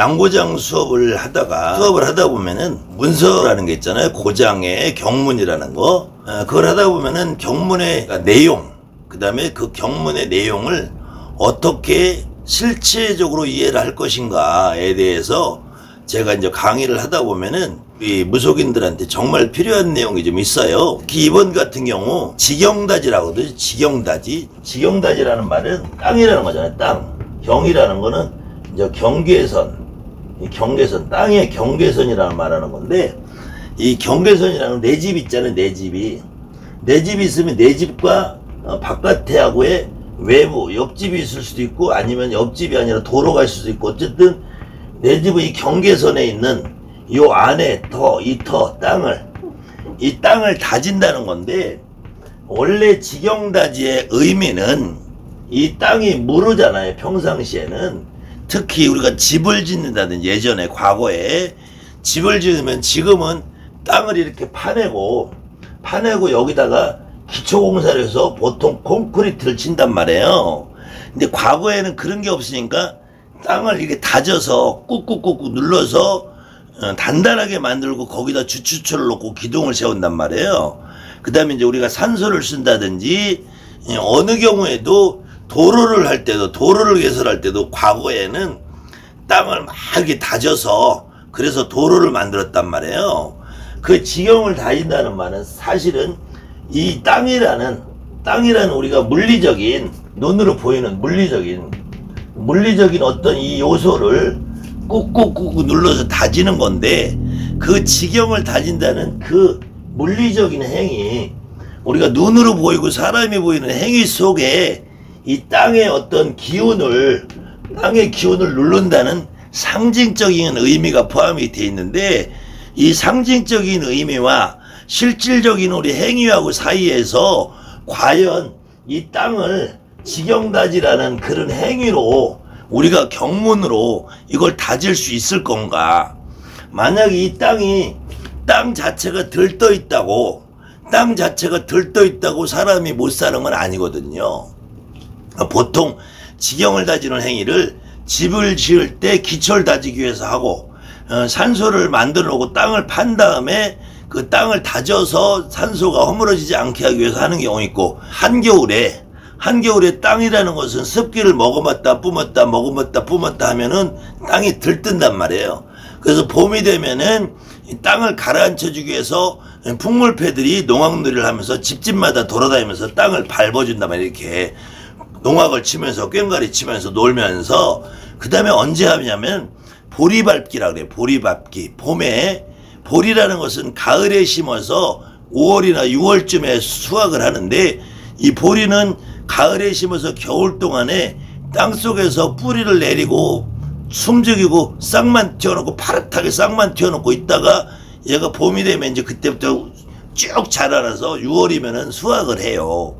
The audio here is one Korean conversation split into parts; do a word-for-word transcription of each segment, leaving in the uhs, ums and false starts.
양고장 수업을 하다가 수업을 하다 보면은 문서라는 게 있잖아요. 고장의 경문이라는 거. 어, 그걸 하다 보면은 경문의 내용, 그 다음에 그 경문의 내용을 어떻게 실체적으로 이해를 할 것인가에 대해서 제가 이제 강의를 하다 보면은 이 무속인들한테 정말 필요한 내용이 좀 있어요. 특히 이번 같은 경우 직영다지라고 하거든요. 직영다지. 직영다지라는 말은 땅이라는 거잖아요. 땅. 경이라는 거는 이제 경계선. 이 경계선. 땅의 경계선이라는 말하는 건데, 이 경계선이라는 내 집 있잖아요. 내 집이. 내 집이 있으면 내 집과 어, 바깥하고의 외부, 옆집이 있을 수도 있고, 아니면 옆집이 아니라 도로가 있을 수도 있고, 어쨌든 내 집의 이 경계선에 있는 요 안에 터, 이 터, 땅을, 이 땅을 다진다는 건데, 원래 직영다지의 의미는 이 땅이 무르잖아요. 평상시에는. 특히 우리가 집을 짓는다든지 예전에 과거에 집을 지으면 지금은 땅을 이렇게 파내고 파내고 여기다가 기초공사를 해서 보통 콘크리트를 친단 말이에요. 근데 과거에는 그런 게 없으니까 땅을 이렇게 다져서 꾹꾹꾹꾹 눌러서 단단하게 만들고 거기다 주추초를 놓고 기둥을 세운단 말이에요. 그 다음에 이제 우리가 산소를 쓴다든지 어느 경우에도 도로를 할 때도 도로를 개설할 때도 과거에는 땅을 막 이렇게 다져서 그래서 도로를 만들었단 말이에요. 그 지경을 다진다는 말은 사실은 이 땅이라는 땅이라는 우리가 물리적인 눈으로 보이는 물리적인 물리적인 어떤 이 요소를 꾹꾹꾹 눌러서 다지는 건데, 그 지경을 다진다는 그 물리적인 행위, 우리가 눈으로 보이고 사람이 보이는 행위 속에 이 땅의 어떤 기운을 땅의 기운을 누른다는 상징적인 의미가 포함이 되어 있는데, 이 상징적인 의미와 실질적인 우리 행위하고 사이에서 과연 이 땅을 지경다지라는 그런 행위로 우리가 경문으로 이걸 다질 수 있을 건가? 만약에 이 땅이 땅 자체가 들떠 있다고 땅 자체가 들떠 있다고 사람이 못 사는 건 아니거든요. 보통 지경을 다지는 행위를 집을 지을 때 기초를 다지기 위해서 하고, 어, 산소를 만들어 놓고 땅을 판 다음에 그 땅을 다져서 산소가 허물어지지 않게 하기 위해서 하는 경우 있고, 한겨울에 한겨울에 땅이라는 것은 습기를 머금었다 뿜었다 머금었다 뿜었다 하면은 땅이 들뜬단 말이에요. 그래서 봄이 되면은 이 땅을 가라앉혀 주기 위해서 풍물패들이 농악놀이를 하면서 집집마다 돌아다니면서 땅을 밟아준단 말이에요. 이렇게 농악을 치면서 꽹과리 치면서 놀면서, 그 다음에 언제 하냐면 보리밟기라 그래요. 보리밟기. 봄에 보리라는 것은 가을에 심어서 오월이나 유월쯤에 수확을 하는데, 이 보리는 가을에 심어서 겨울 동안에 땅속에서 뿌리를 내리고 숨죽이고 싹만 튀어놓고 파릇하게 싹만 튀어놓고 있다가 얘가 봄이 되면 이제 그때부터 쭉 자라나서 유월이면은 수확을 해요.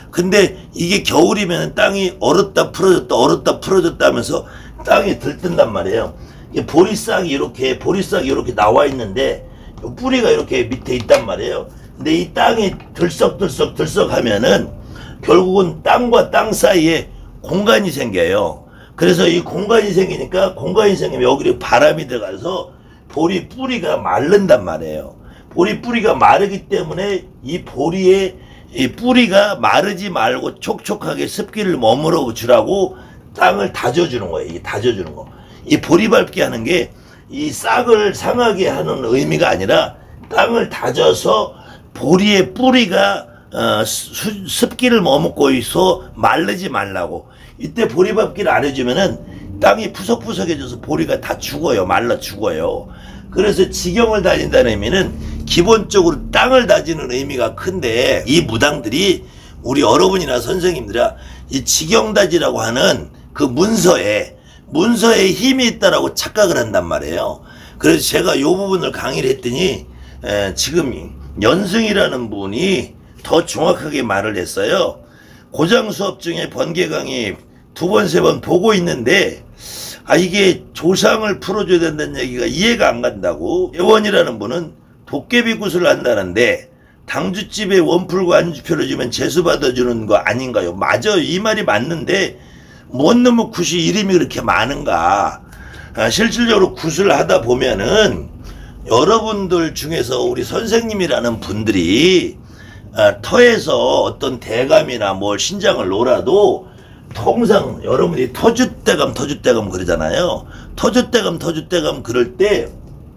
근데 이게 겨울이면 땅이 얼었다 풀어졌다 얼었다 풀어졌다 하면서 땅이 들뜬단 말이에요. 보리싹이 이렇게 보리싹이 이렇게 나와 있는데 뿌리가 이렇게 밑에 있단 말이에요. 근데 이 땅이 들썩들썩 들썩 하면은 결국은 땅과 땅 사이에 공간이 생겨요. 그래서 이 공간이 생기니까 공간이 생기면 여기로 바람이 들어가서 보리 뿌리가 마른단 말이에요. 보리 뿌리가 마르기 때문에 이 보리의 이 뿌리가 마르지 말고 촉촉하게 습기를 머물러 주라고 땅을 다져주는 거예요. 이게 다져주는 거. 이 보리밟기 하는 게 이 싹을 상하게 하는 의미가 아니라 땅을 다져서 보리의 뿌리가 어, 수, 습기를 머금고 있어 마르지 말라고. 이때 보리밟기를 안 해주면은 땅이 푸석푸석해져서 보리가 다 죽어요. 말라 죽어요. 그래서 지경을 다진다는 의미는 기본적으로 땅을 다지는 의미가 큰데, 이 무당들이 우리 여러분이나 선생님들아 이 지경다지라고 하는 그 문서에 문서에 힘이 있다라고 착각을 한단 말이에요. 그래서 제가 이 부분을 강의를 했더니 에, 지금 연승이라는 분이 더 정확하게 말을 했어요. 고장 수업 중에 번개 강의 두 번, 세 번 보고 있는데, 아, 이게 조상을 풀어줘야 된다는 얘기가 이해가 안 간다고. 예원이라는 분은 도깨비 굿을 한다는데, 당주집에 원풀과 안주표를 주면 재수 받아주는 거 아닌가요? 맞아요. 이 말이 맞는데, 뭔 놈의 굿이 이름이 그렇게 많은가. 아, 실질적으로 굿을 하다 보면은 여러분들 중에서 우리 선생님이라는 분들이 아, 터에서 어떤 대감이나 뭐 신장을 놀아도 통상 여러분이 터줏대감 터줏대감 그러잖아요. 터줏대감 터줏대감 그럴 때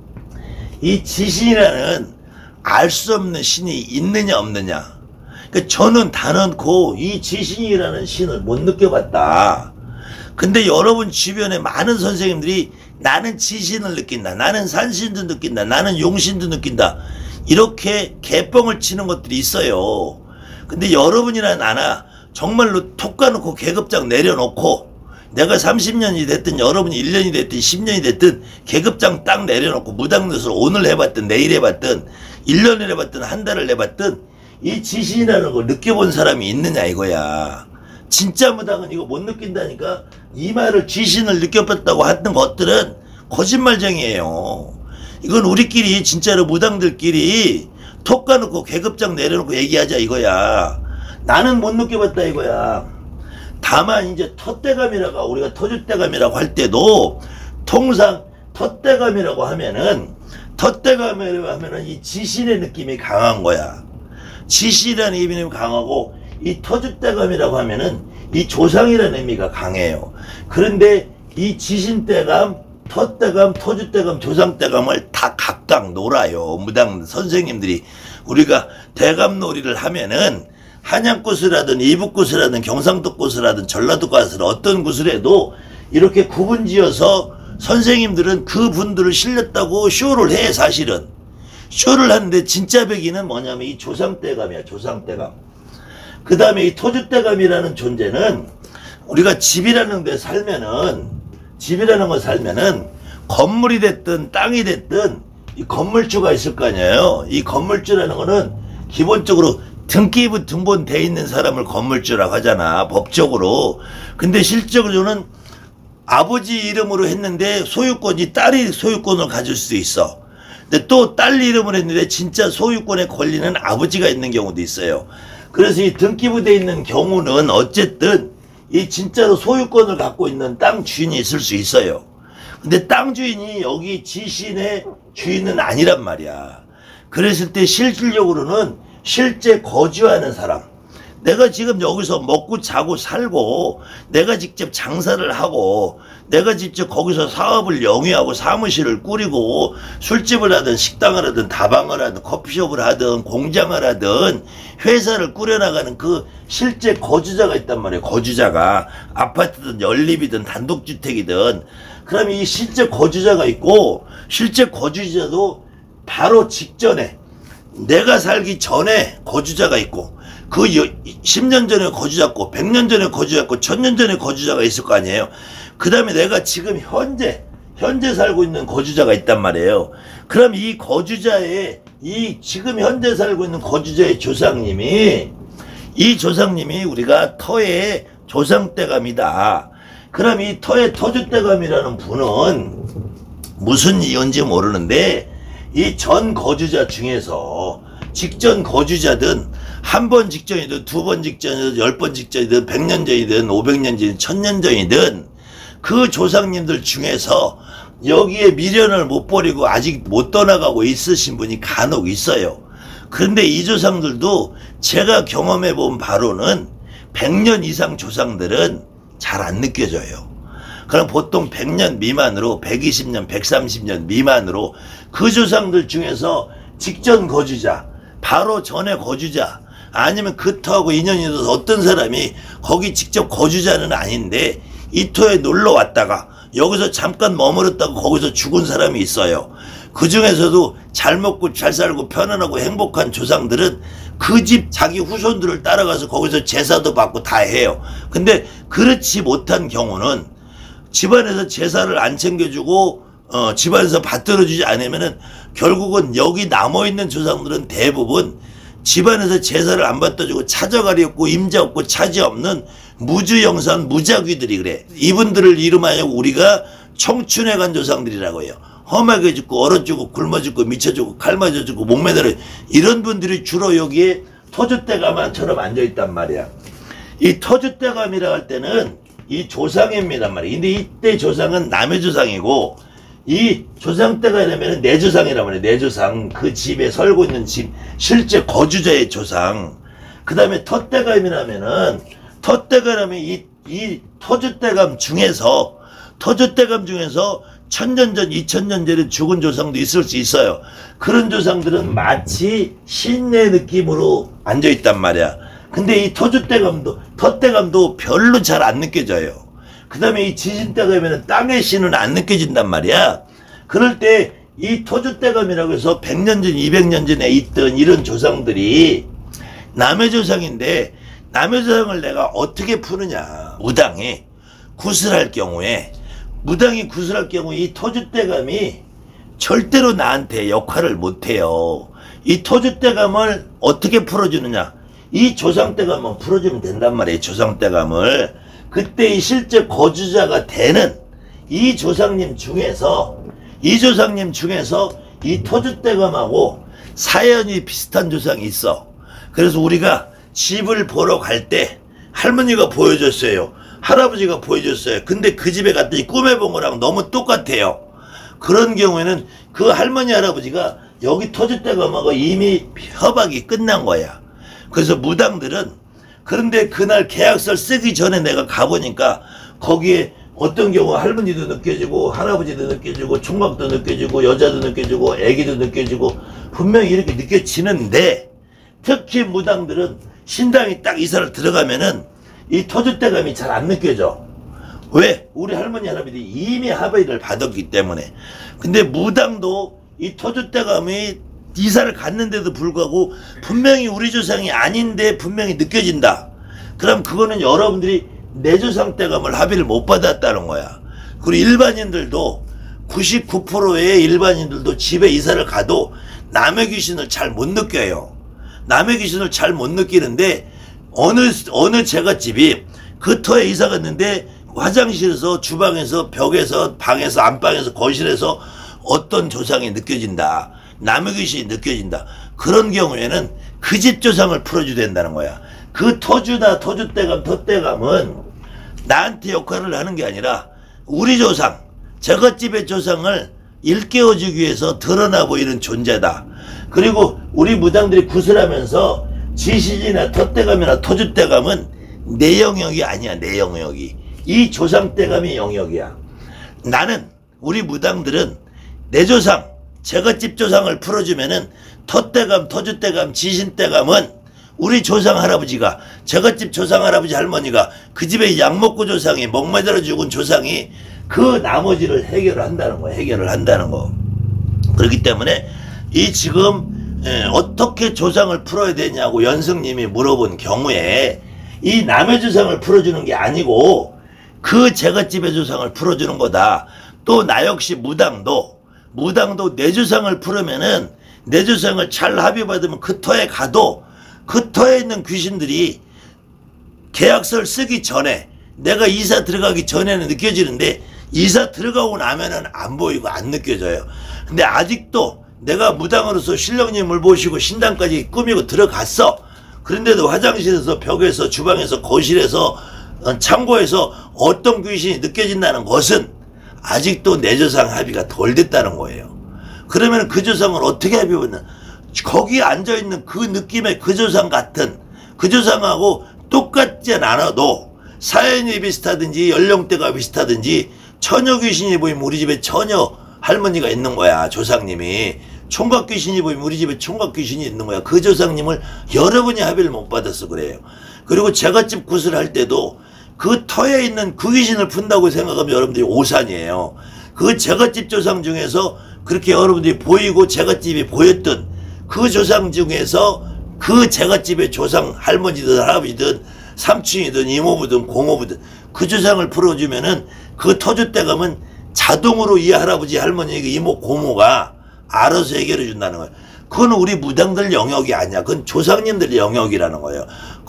이 지신이라는 알 수 없는 신이 있느냐 없느냐. 그러니까 저는 단언코 이 지신이라는 신을 못 느껴봤다. 근데 여러분 주변에 많은 선생님들이 나는 지신을 느낀다. 나는 산신도 느낀다. 나는 용신도 느낀다. 이렇게 개뻥을 치는 것들이 있어요. 근데 여러분이나 나나 정말로 톡 까놓고 계급장 내려놓고 내가 삼십 년이 됐든 여러분이 일 년이 됐든 십 년이 됐든 계급장 딱 내려놓고 무당뜻을 오늘 해봤든 내일 해봤든 일 년을 해봤든 한 달을 해봤든 이 지신이라는 걸 느껴본 사람이 있느냐 이거야. 진짜 무당은 이거 못 느낀다니까. 이 말을 지신을 느껴봤다고 하는 것들은 거짓말쟁이에요. 이건 우리끼리 진짜로 무당들끼리 톡 까놓고 계급장 내려놓고 얘기하자 이거야. 나는 못 느껴봤다 이거야. 다만 이제 텄대감이라고 우리가 터줏대감이라고 할 때도 통상 텄대감이라고 하면은 텄대감이라고 하면은 이 지신의 느낌이 강한 거야. 지신이라는 의미는 강하고 이 터줏대감이라고 하면은 이 조상이라는 의미가 강해요. 그런데 이 지신대감, 텄대감, 터줏대감, 조상대감을 다 각각 놀아요. 무당 선생님들이. 우리가 대감놀이를 하면은 한양굿을 하든 이북굿을 하든 경상도굿을 하든 전라도굿을 어떤 굿을 해도 이렇게 구분지어서 선생님들은 그분들을 실렸다고 쇼를 해. 사실은 쇼를 하는데 진짜 배기는 뭐냐면 이 조상대감이야. 조상대감. 그 다음에 이 터줏대감이라는 존재는 우리가 집이라는 데 살면은 집이라는 거 살면은 건물이 됐든 땅이 됐든 이 건물주가 있을 거 아니에요. 이 건물주라는 거는 기본적으로 등기부 등본돼 있는 사람을 건물주라고 하잖아. 법적으로. 근데 실적으로는 아버지 이름으로 했는데 소유권이 딸이 소유권을 가질 수도 있어. 근데 또 딸 이름으로 했는데 진짜 소유권의 권리는 아버지가 있는 경우도 있어요. 그래서 이 등기부돼 있는 경우는 어쨌든 이 진짜로 소유권을 갖고 있는 땅 주인이 있을 수 있어요. 근데 땅 주인이 여기 지신의 주인은 아니란 말이야. 그랬을 때 실질적으로는 실제 거주하는 사람, 내가 지금 여기서 먹고 자고 살고 내가 직접 장사를 하고 내가 직접 거기서 사업을 영위하고 사무실을 꾸리고 술집을 하든 식당을 하든 다방을 하든 커피숍을 하든 공장을 하든 회사를 꾸려나가는 그 실제 거주자가 있단 말이에요. 거주자가 아파트든 연립이든 단독주택이든. 그럼 이 실제 거주자가 있고 실제 거주자도 바로 직전에 내가 살기 전에 거주자가 있고 그 십 년 전에 거주자 있고 백 년 전에 거주자 있고 천 년 전에 거주자가 있을 거 아니에요. 그 다음에 내가 지금 현재 현재 살고 있는 거주자가 있단 말이에요. 그럼 이 거주자의 이 지금 현재 살고 있는 거주자의 조상님이 이 조상님이 우리가 터의 조상대감이다. 그럼 이 터의 터줏대감이라는 분은 무슨 이유인지 모르는데 이 전 거주자 중에서 직전 거주자든 한 번 직전이든 두 번 직전이든 열 번 직전이든 백 년 전이든 오백 년 전이든 천 년 전이든 그 조상님들 중에서 여기에 미련을 못 버리고 아직 못 떠나가고 있으신 분이 간혹 있어요. 그런데 이 조상들도 제가 경험해 본 바로는 백 년 이상 조상들은 잘 안 느껴져요. 그럼 보통 백 년 미만으로 백이십 년, 백삼십 년 미만으로 그 조상들 중에서 직전 거주자, 바로 전에 거주자, 아니면 그 터하고 인연이 있어서 어떤 사람이 거기 직접 거주자는 아닌데 이 터에 놀러 왔다가 여기서 잠깐 머무렀다가 거기서 죽은 사람이 있어요. 그 중에서도 잘 먹고 잘 살고 편안하고 행복한 조상들은 그 집 자기 후손들을 따라가서 거기서 제사도 받고 다 해요. 근데 그렇지 못한 경우는 집안에서 제사를 안 챙겨주고 어, 집안에서 받들어주지 않으면은 결국은 여기 남아있는 조상들은 대부분 집안에서 제사를 안 받아주고 찾아가리 없고 임자 없고 차지 없는 무주영산 무자귀들이 그래. 이분들을 이름하여 우리가 청춘에 간 조상들이라고 해요. 험하게 죽고 얼어 죽고 굶어 죽고 미쳐 죽고 칼 맞아 죽고 목매달아 이런 분들이 주로 여기에 터줏대감처럼 앉아있단 말이야. 이 터줏대감이라 할 때는 이 조상입니다 말이에요. 근데 이때 조상은 남의 조상이고, 이 조상 때가 되면 내 조상이란 말이에요. 내 조상, 그 집에 살고 있는 집 실제 거주자의 조상. 그 다음에 터때감이라면은 터때감이 이, 이 터줏대감 중에서 터줏대감 중에서 천년 전, 이천 년 전에 죽은 조상도 있을 수 있어요. 그런 조상들은 마치 신의 느낌으로 앉아있단 말이야. 근데 이 터줏대감도, 터때감도 별로 잘 안 느껴져요. 그 다음에 이 지진대감에는 땅의 신은 안 느껴진단 말이야. 그럴 때 이 터줏대감이라고 해서 백 년 전, 이백 년 전에 있던 이런 조상들이 남의 조상인데, 남의 조상을 내가 어떻게 푸느냐. 무당이 구슬할 경우에, 무당이 구슬할 경우에 이 터줏대감이 절대로 나한테 역할을 못해요. 이 터줏대감을 어떻게 풀어주느냐. 이 조상대감만 풀어주면 된단 말이에요. 조상대감을. 그때 이 실제 거주자가 되는 이 조상님 중에서, 이 조상님 중에서 이 터줏대감하고 사연이 비슷한 조상이 있어. 그래서 우리가 집을 보러 갈 때 할머니가 보여줬어요. 할아버지가 보여줬어요. 근데 그 집에 갔더니 꿈에 본 거랑 너무 똑같아요. 그런 경우에는 그 할머니 할아버지가 여기 터줏대감하고 이미 협약이 끝난 거야. 그래서 무당들은, 그런데 그날 계약서를 쓰기 전에 내가 가보니까 거기에 어떤 경우 할머니도 느껴지고 할아버지도 느껴지고 총각도 느껴지고 여자도 느껴지고 애기도 느껴지고 분명히 이렇게 느껴지는데, 특히 무당들은 신당이 딱 이사를 들어가면은 이 터줏대감이 잘 안 느껴져. 왜? 우리 할머니 할아버지 이미 합의를 받았기 때문에. 근데 무당도 이 터줏대감이 이사를 갔는데도 불구하고 분명히 우리 조상이 아닌데 분명히 느껴진다. 그럼 그거는 여러분들이 내 조상 대감을 합의를 못 받았다는 거야. 그리고 일반인들도 구십구 퍼센트의 일반인들도 집에 이사를 가도 남의 귀신을 잘 못 느껴요. 남의 귀신을 잘 못 느끼는데, 어느 어느 제갓집이 그 터에 이사 갔는데 화장실에서, 주방에서, 벽에서, 방에서, 안방에서, 거실에서 어떤 조상이 느껴진다. 남의 귀신이 느껴진다. 그런 경우에는 그 집 조상을 풀어줘야 된다는 거야. 그 터주나 터줏대감, 텄대감은 나한테 역할을 하는 게 아니라 우리 조상, 제갓집의 조상을 일깨워주기 위해서 드러나 보이는 존재다. 그리고 우리 무당들이 구슬하면서 지신이나 텄대감이나 터줏대감은 내 영역이 아니야. 내 영역이. 이 조상대감이 영역이야. 나는, 우리 무당들은 내 조상, 제갓집 조상을 풀어주면은 텄대감, 터줏대감, 지신대감은 우리 조상 할아버지가, 제갓집 조상 할아버지 할머니가, 그 집에 약 먹고 조상이, 목매달아 죽은 조상이 그 나머지를 해결을 한다는 거, 해결을 한다는 거. 그렇기 때문에 이 지금 에, 어떻게 조상을 풀어야 되냐고 연승님이 물어본 경우에 이 남의 조상을 풀어주는 게 아니고 그 제갓집의 조상을 풀어주는 거다. 또 나 역시 무당도 무당도 내 조상을 풀으면은, 내 조상을 잘 합의받으면 그 터에 가도 그 터에 있는 귀신들이 계약서를 쓰기 전에, 내가 이사 들어가기 전에는 느껴지는데 이사 들어가고 나면은 안 보이고 안 느껴져요. 근데 아직도 내가 무당으로서 신령님을 모시고 신당까지 꾸미고 들어갔어. 그런데도 화장실에서, 벽에서, 주방에서, 거실에서, 창고에서 어떤 귀신이 느껴진다는 것은 아직도 내 조상 합의가 덜 됐다는 거예요. 그러면 그 조상을 어떻게 합의하냐? 거기 앉아있는 그 느낌의 그 조상 같은, 그 조상하고 똑같지 않아도 사연이 비슷하든지 연령대가 비슷하든지 처녀 귀신이 보이면 우리 집에 처녀 할머니가 있는 거야. 조상님이. 총각 귀신이 보이면 우리 집에 총각 귀신이 있는 거야. 그 조상님을 여러분이 합의를 못 받아서 그래요. 그리고 제갓집 구슬할 때도 그 터에 있는 그 귀신을 푼다고 생각하면 여러분들이 오산이에요. 그 제갓집 조상 중에서 그렇게 여러분들이 보이고 제갓집이 보였던 그 조상 중에서 그 제갓집의 조상 할머니든 할아버지든 삼촌이든 이모부든 고모부든 그 조상을 풀어주면은 그 터줏대감은 자동으로 이 할아버지 할머니 이모 고모가 알아서 해결해 준다는 거예요. 그건 우리 무당들 영역이 아니야. 그건 조상님들 영역이라는 거예요.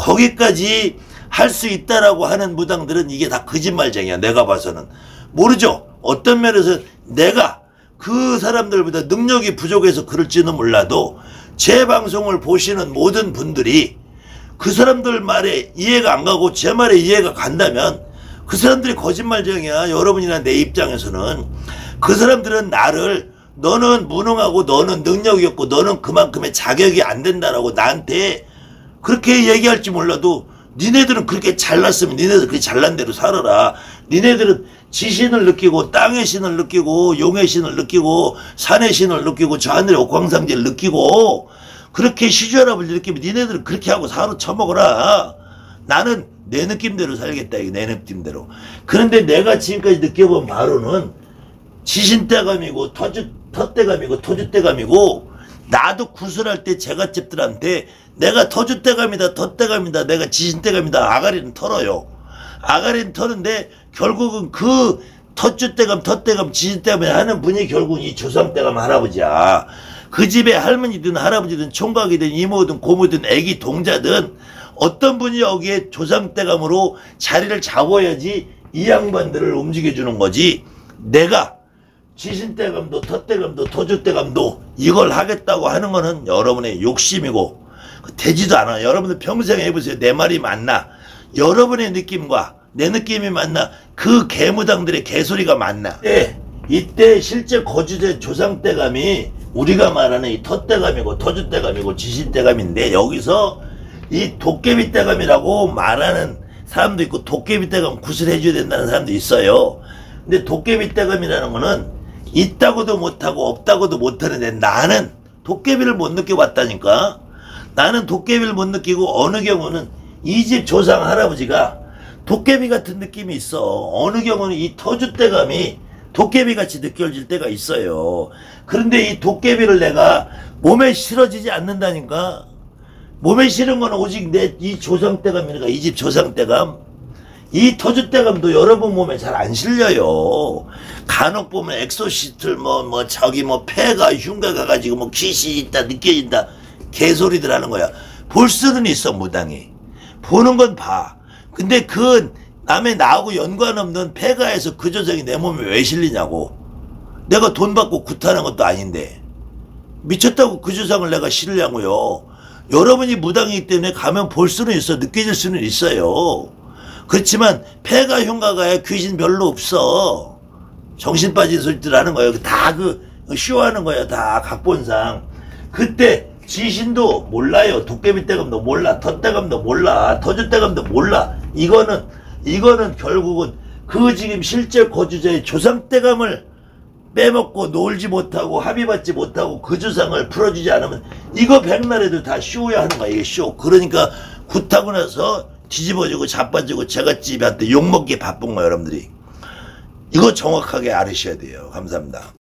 거기까지 할 수 있다라고 하는 무당들은 이게 다 거짓말쟁이야. 내가 봐서는. 모르죠. 어떤 면에서 내가 그 사람들보다 능력이 부족해서 그럴지는 몰라도 제 방송을 보시는 모든 분들이 그 사람들 말에 이해가 안 가고 제 말에 이해가 간다면 그 사람들이 거짓말쟁이야. 여러분이나 내 입장에서는. 그 사람들은 나를 너는 무능하고 너는 능력이 없고 너는 그만큼의 자격이 안 된다라고 나한테 그렇게 얘기할지 몰라도 니네들은 그렇게 잘났으면 니네들 그렇게 잘난 대로 살아라. 니네들은 지신을 느끼고 땅의 신을 느끼고 용의 신을 느끼고 산의 신을 느끼고 저 하늘의 옥황상제를 느끼고 그렇게 시주할아버지 느끼면 니네들은 그렇게 하고 살아 처먹어라. 나는 내 느낌대로 살겠다. 이게 내 느낌대로. 그런데 내가 지금까지 느껴본 바로는 지신대감이고 터주, 터대감이고 토주대감이고 나도 구슬할 때 제갓집들한테 내가 터주대감이다 덧대감이다 내가 지신대감이다 아가리는 털어요. 아가리는 터는데 결국은 그 터주대감 덧대감 지신대감이 하는 분이 결국은 이 조상대감 할아버지야. 그 집에 할머니든 할아버지든 총각이든 이모든 고모든 애기 동자든 어떤 분이 여기에 조상대감으로 자리를 잡아야지 이 양반들을 움직여주는 거지. 내가 지신대감도 덧대감도 토주대감도 이걸 하겠다고 하는 거는 여러분의 욕심이고 되지도 않아. 여러분들 평생 해보세요. 내 말이 맞나? 여러분의 느낌과 내 느낌이 맞나? 그 개무당들의 개소리가 맞나? 네, 이때 실제 거주자 조상대감이 우리가 말하는 이 덧대감이고 토주대감이고 지신대감인데 여기서 이 도깨비대감이라고 말하는 사람도 있고 도깨비대감 구슬해줘야 된다는 사람도 있어요. 근데 도깨비대감이라는 거는 있다고도 못하고 없다고도 못하는데 나는 도깨비를 못 느껴봤다니까. 나는 도깨비를 못 느끼고 어느 경우는 이 집 조상 할아버지가 도깨비 같은 느낌이 있어. 어느 경우는 이 터주대감이 도깨비같이 느껴질 때가 있어요. 그런데 이 도깨비를 내가 몸에 실어지지 않는다니까. 몸에 실은 건 오직 내 이 조상대감이니까 이 집 조상대감. 이 터주대감도 여러분 몸에 잘 안 실려요. 간혹 보면 엑소시스트 뭐, 뭐, 저기 뭐, 폐가, 흉가가 가지고 뭐, 귀신이 있다, 느껴진다. 개소리들 하는 거야. 볼 수는 있어, 무당이. 보는 건 봐. 근데 그, 남의 나하고 연관 없는 폐가에서 그 조상이 내 몸에 왜 실리냐고. 내가 돈 받고 굿하는 것도 아닌데. 미쳤다고 그 조상을 내가 실으냐고요. 여러분이 무당이기 때문에 가면 볼 수는 있어. 느껴질 수는 있어요. 그렇지만 폐가 흉가가에 귀신 별로 없어. 정신 빠진 소리들 하는 거예요. 다 그 쇼하는 거야. 다 각본상. 그때 지신도 몰라요. 도깨비대감도 몰라. 덧대감도 몰라. 터주대감도 몰라. 이거는 이거는 결국은 그 지금 실제 거주자의 조상대감을 빼먹고 놀지 못하고 합의받지 못하고 그 조상을 풀어주지 않으면 이거 백날에도 다 쇼야 하는 거야. 이게 쇼. 그러니까 굿하고 나서 뒤집어지고 자빠지고 제갓집한테 욕먹기에 바쁜 거예요. 여러분들이. 이거 정확하게 알으셔야 돼요. 감사합니다.